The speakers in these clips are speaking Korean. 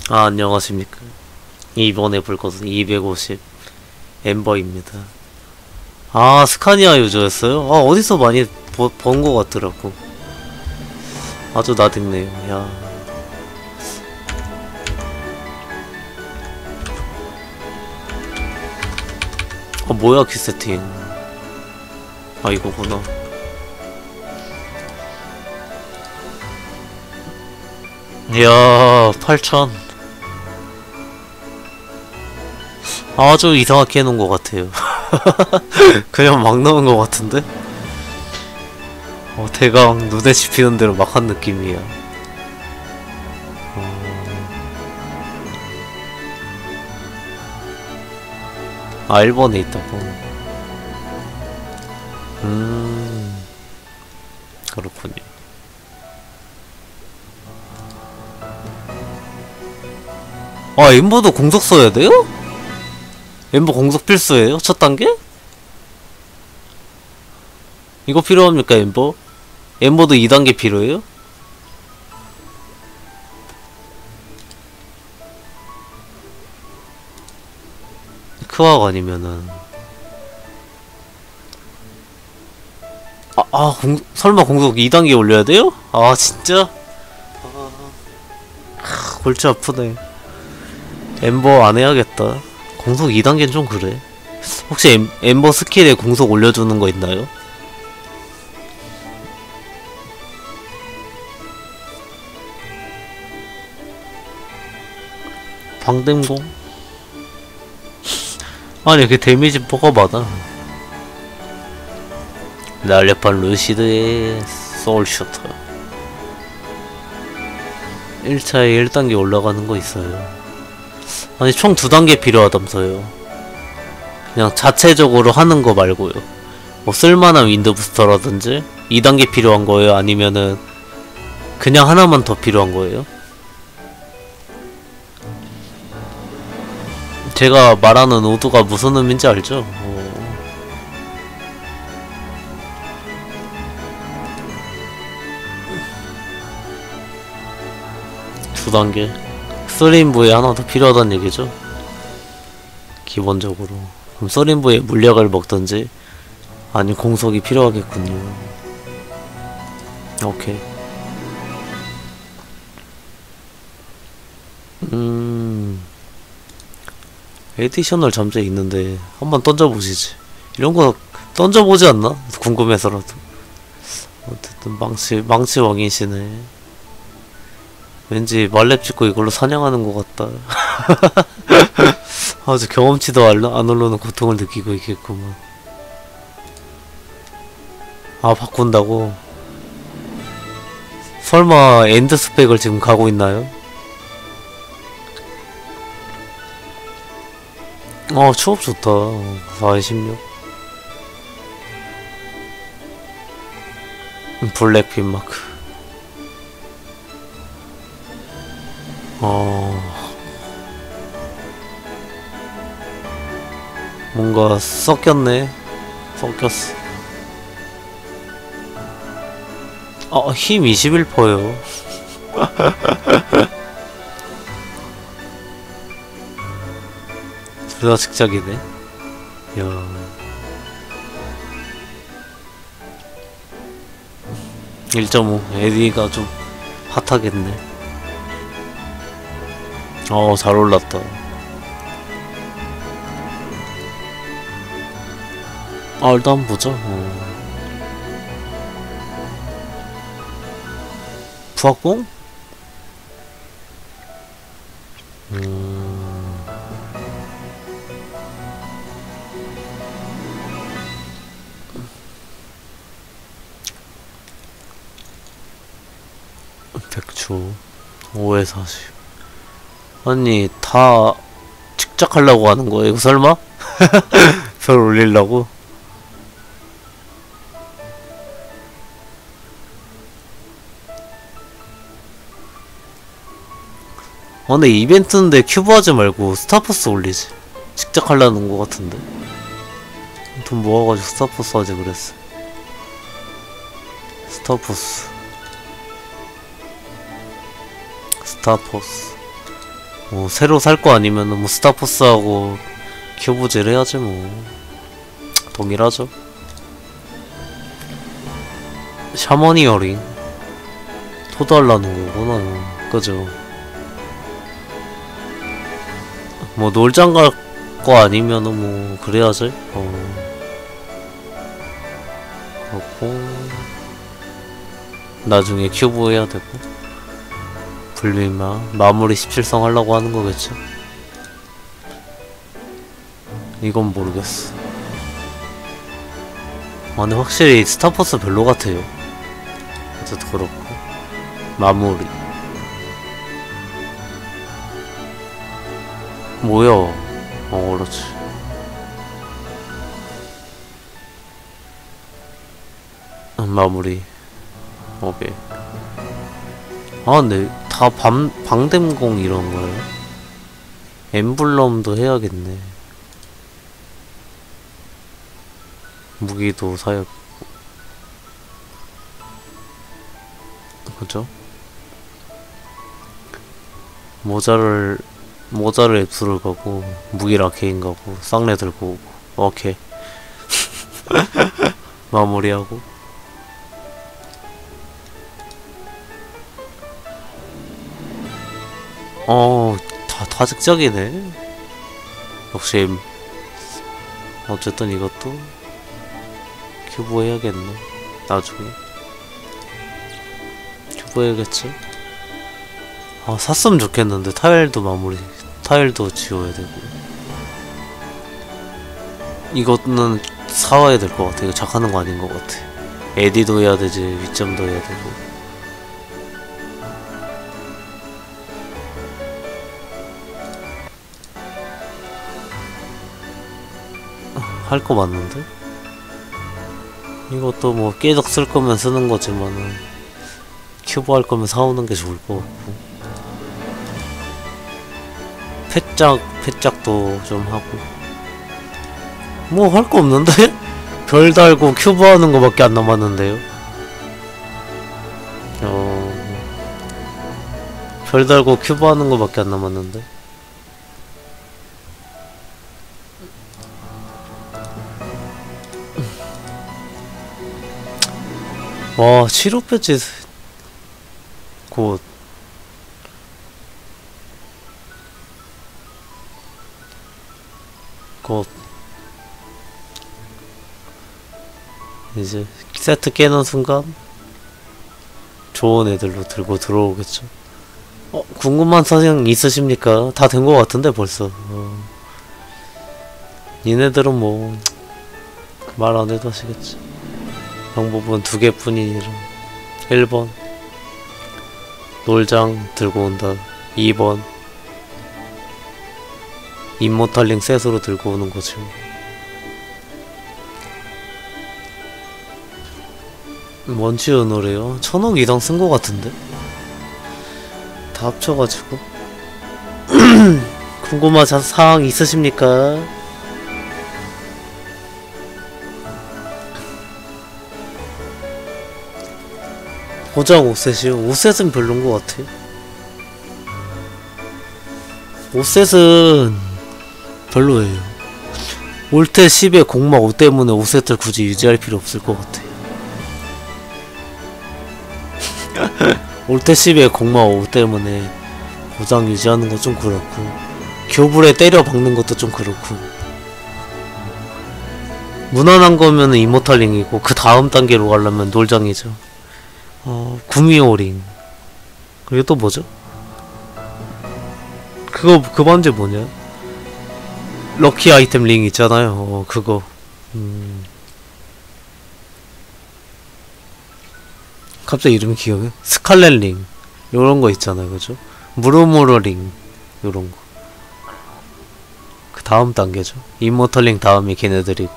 아, 안녕하십니까. 이번에 볼 것은 250 엠버입니다. 아, 스카니아 유저였어요? 아, 어디서 많이 본 것 같더라고. 아주 나댔네요. 야. 아, 뭐야, 키 세팅. 아, 이거구나. 이야, 8000. 아주 이상하게 해놓은 것 같아요. 그냥 막 넣은 것 같은데? 대강 눈에 씹히는 대로 막 한 느낌이야. 아, 일본에 있다고. 그렇군요. 아, 엠버도 공속 써야 돼요? 엠버 공속 필수예요? 첫 단계? 이거 필요합니까, 엠버? 엠버도 2단계 필요해요? 크악 아니면은 설마 공속 2단계 올려야 돼요? 아, 진짜? 골치 아프네. 엠버 안 해야겠다. 공속 2단계는 좀 그래. 혹시 엠버 스킬에 공속 올려주는 거 있나요? 방댐공? 아니, 그 데미지 뭐가 많아. 날렵한 루시드의 소울슈터 1차에 1단계 올라가는 거 있어요. 아니, 총 2단계 필요하다면서요. 그냥 자체적으로 하는 거 말고요. 뭐 쓸만한 윈드 부스터라든지 2단계 필요한 거예요? 아니면은 그냥 하나만 더 필요한 거예요? 제가 말하는 오두가 무슨 의미인지 알죠? 2단계 3인부에 하나 더 필요하다는 얘기죠? 기본적으로. 그럼 3인부에 물약을 먹던지 아니 공속이 필요하겠군요. 오케이. 에디셔널 잠재 있는데 한번 던져보시지. 이런거 던져보지 않나? 궁금해서라도. 어쨌든 망치 왕이시네. 왠지 말렙 찍고 이걸로 사냥하는 것 같다. 아주 경험치도 안 오르는 고통을 느끼고 있겠구만. 아, 바꾼다고? 설마 엔드 스펙을 지금 가고 있나요? 추업 좋다. 416. 블랙핀 마크. 뭔가 섞였네. 섞였어. 힘 21%요. 둘다 직작이네. 야. 1.5. 에디가 좀 핫하겠네. 잘 올랐다. 일단 한번 보자. 부학공? 백초 5에 40. 아니, 다 직작하려고 하는 거야, 이거 설마? 별 올리려고? 근데 이벤트인데 큐브 하지 말고 스타포스 올리지. 직접 하려는 거 같은데. 돈 모아가지고 스타포스 하지 그랬어. 스타포스. 새로 살 거 아니면은 뭐 스타포스하고 큐브질 해야지 뭐. 동일하죠. 샤먼 이어링 토달라는 거구나. 그죠? 뭐 놀장 갈 거 아니면은 뭐 그래야지. 그렇고 나중에 큐브 해야 되고 불밀마 마무리 17성 하려고 하는 거겠죠? 이건 모르겠어. 근데 확실히 스타포스 별로 같아요. 어쨌든 그렇고 마무리 뭐야. 그렇지. 마무리. 오케이. 근데 다 방댐공 이런 거예요? 엠블럼도 해야겠네. 무기도 사야. 그죠? 모자를 앱수를 가고 무기랑 개인 가고 쌍내 들고 오고. 오케이. 마무리하고. 다 직작이네. 역시 어쨌든 이것도 큐브 해야겠네. 나중에 큐브 해야겠지. 샀으면 좋겠는데 타일도 마무리, 타일도 지워야 되고. 이거는 사와야 될 것 같아. 이거 작하는 거 아닌 것 같아. 에디도 해야 되지, 위점도 해야 되고. 할 거 맞는데? 이것도 뭐 계속 쓸 거면 쓰는 거지만은 큐브 할 거면 사오는 게 좋을 것 같고. 패짝도 좀 하고. 뭐 할 거 없는데? 별 달고 큐브 하는 거밖에 안 남았는데요. 별 달고 큐브 하는 거밖에 안 남았는데. 와, 치료 배지 곧 이제 세트 깨는 순간 좋은 애들로 들고 들어오겠죠. 궁금한 사항 있으십니까? 다 된 것 같은데 벌써. 얘네들은 뭐 말 안 해도 하시겠지. 방법은 두 개뿐이니라. 1번 놀장 들고 온다. 2번 임모탈링 셋으로 들고 오는 거지. 뭔지 노래요? 1000억 이상 쓴 거 같은데? 다 합쳐가지고. 궁금한 사항 있으십니까? 고작 5셋이요? 5셋은 별론 것 같아. 5셋은 별로예요. 올테 10에 공마 5 때문에 5셋을 굳이 유지할 필요 없을 것 같아. 올테 10에 공마 5 때문에 고장 유지하는 건 좀 그렇고, 교불에 때려 박는 것도 좀 그렇고. 무난한 거면은 이모탈링이고, 그 다음 단계로 가려면 놀장이죠. 구미호링. 그리고 또 뭐죠? 그 번째 뭐냐? 럭키 아이템 링 있잖아요. 그거. 갑자기 이름이 기억해? 스칼렛 링. 요런 거 있잖아요. 그죠? 무르무르 링. 요런 거. 그 다음 단계죠. 이모털 링 다음이 걔네들이고.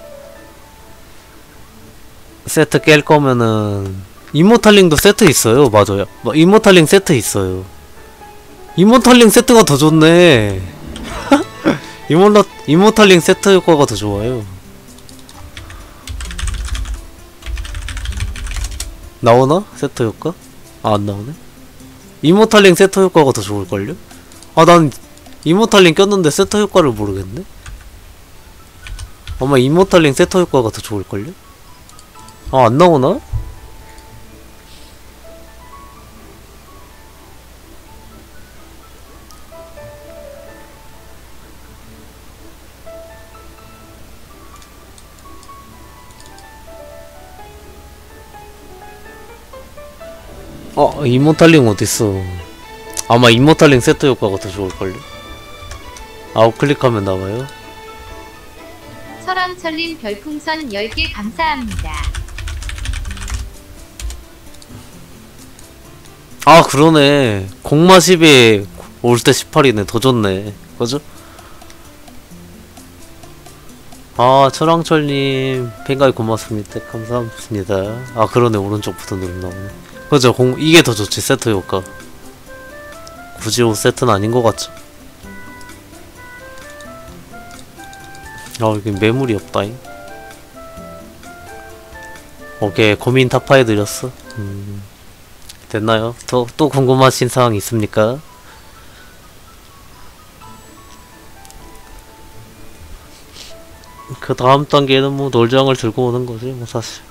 세트 깰 거면은, 이모탈링도 세트 있어요. 맞아요. 이모탈링 세트 있어요. 이모탈링 세트가 더 좋네. 이모탈링 세트 효과가 더 좋아요. 나오나? 세트 효과? 안 나오네? 이모탈링 세트 효과가 더 좋을걸요? 아, 난 이모탈링 꼈는데 세터 효과를 모르겠네? 아마 이모탈링 세터 효과가 더 좋을걸요? 아, 안 나오나? 이모탈링 어딨어. 아마 이모탈링 세터 효과가 더 좋을걸요? 아웃클릭하면 나와요? 설왕철님 별풍선 10개 감사합니다. 아, 그러네. 공마 10에 올 때 18이네. 더 좋네. 그죠? 아, 철왕철님 팬가입 고맙습니다. 감사합니다. 아, 그러네. 오른쪽부터 누르면 나오네. 그죠? 이게 더 좋지. 세터 효과. 굳이 5세트는 아닌 것 같죠? 여기 매물이 없다잉. 오케이, 고민 타파해 드렸어. 됐나요? 또 궁금하신 사항 있습니까? 그 다음 단계는 뭐 놀장을 들고 오는 거지, 뭐 사실.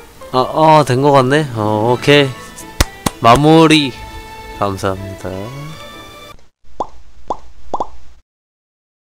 된 거 같네? 오케이. 마무리. 감사합니다.